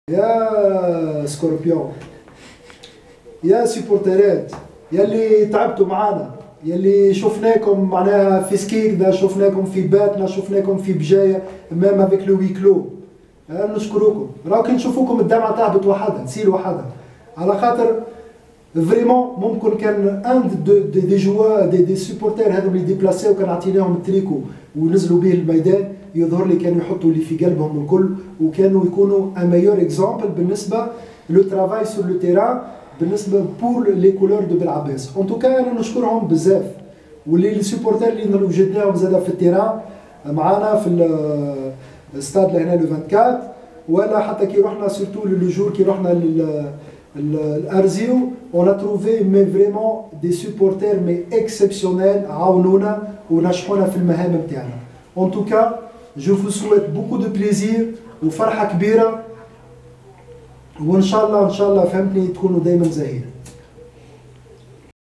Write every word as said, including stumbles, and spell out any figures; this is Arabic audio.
يا سكوربيون، يا سيبورتيرات، يلي تعبتوا معانا، يلي شفناكم معناها في سكيكدا، شفناكم في باتنا، شفناكم في بجايه ميم افيك لو ويكلو. نشكركم. راهو كي نشوفوكم الدمعه تهبط وحدها، تسيل وحدها، على خاطر فريمون ممكن كان ان دي, دي, دي جوا دي, دي سيبورتير هذوم اللي ديبلاسيو كان عطيناهم التريكو ونزلوا به الميدان، يظهر لي كانوا يحطوا اللي في قلبهم الكل وكانوا يكونوا ان ميور اكزامبل بالنسبه لو ترافاي سور لو تيران بالنسبه بور لي كولور دو بلعباس. ان توكا انا نشكرهم بزاف، واللي السيبورتير اللي وجدناهم زاد في التيران معانا في الاستاد لهنا لو أربعة وعشرين، ولا حتى كي رحنا سورتو لو جور كي رحنا لل الارزيو on a trouvé mais vraiment des supporters mais exceptionnels عاونونا ونجحونا في المهام نتاعنا. En tout cas, je vous souhaite beaucoup de plaisir وفرحة كبيرة، وإن شاء الله إن شاء الله فهمتني تكونوا دايما زاهيين.